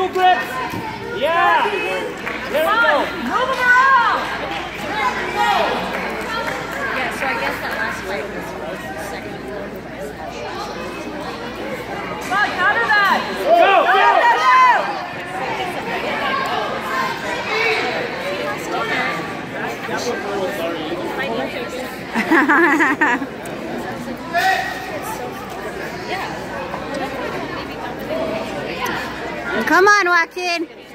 Ankle grips. Yeah. There we go. Move them around. Yeah, so I guess that last fight was the second. Come on, counter that. Go, Yeah. Come on, Joaquin.